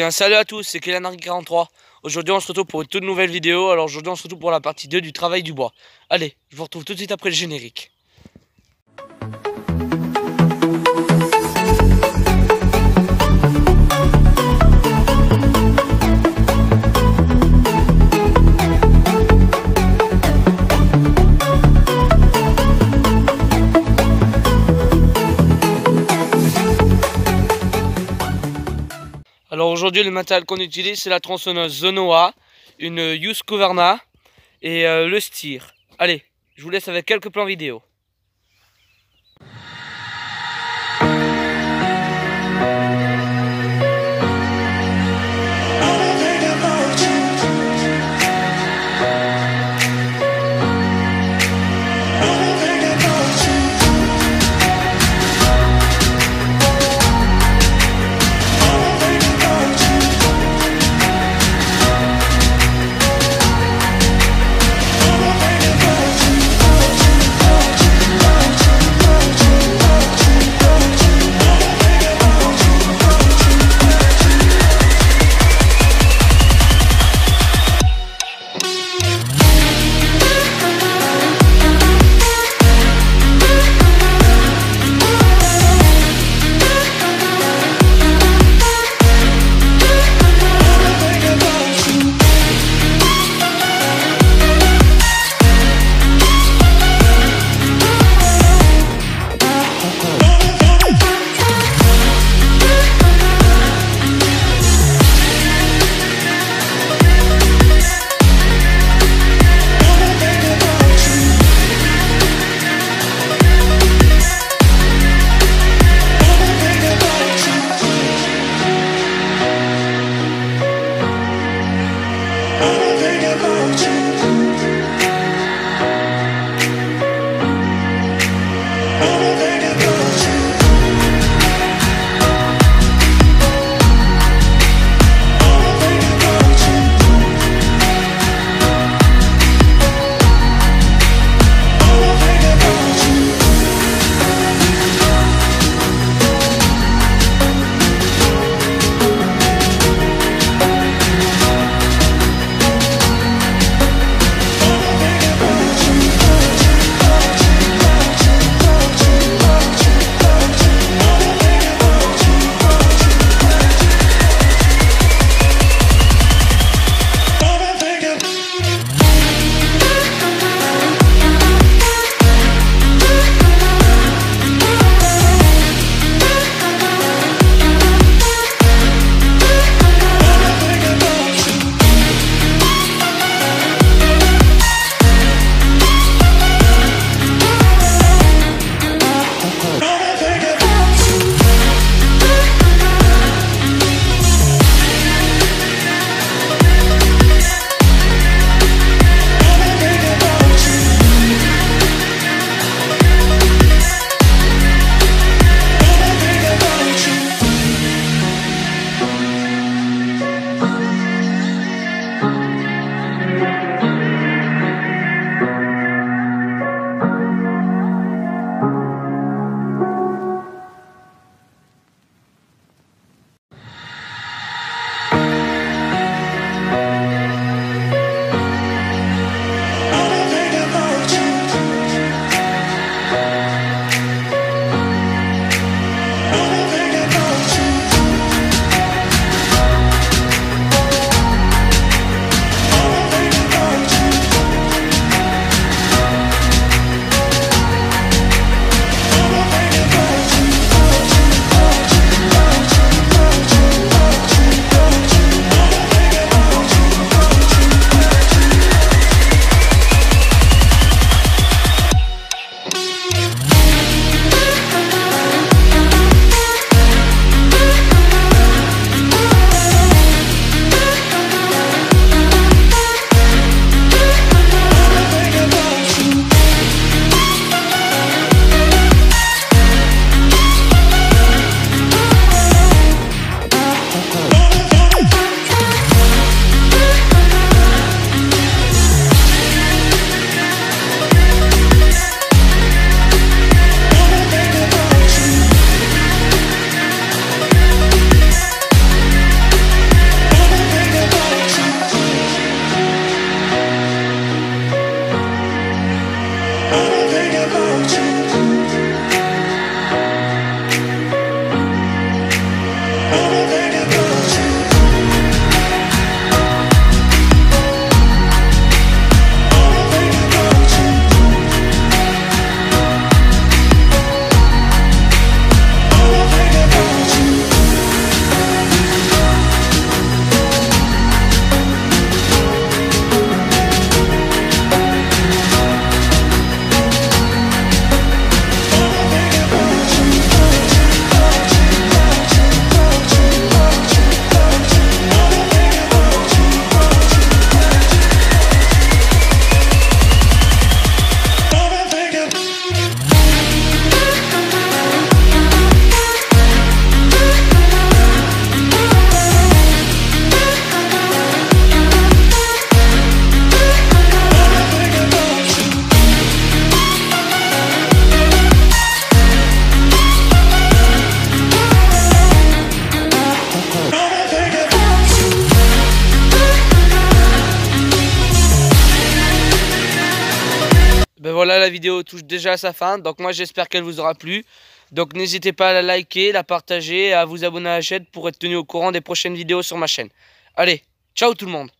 bien, salut à tous, c'est Kelanargi43. Aujourd'hui on se retrouve pour une toute nouvelle vidéo. Alors aujourd'hui on se retrouve pour la partie 2 du travail du bois. Allez, je vous retrouve tout de suite après le générique. Alors aujourd'hui le matériel qu'on utilise c'est la tronçonneuse Zonoa, une Husqvarna et le Steyr. Allez, je vous laisse avec quelques plans vidéo. voilà, la vidéo touche déjà à sa fin. Donc moi j'espère qu'elle vous aura plu. Donc n'hésitez pas à la liker, la partager et à vous abonner à la chaîne pour être tenu au courant des prochaines vidéos sur ma chaîne. Allez, ciao tout le monde!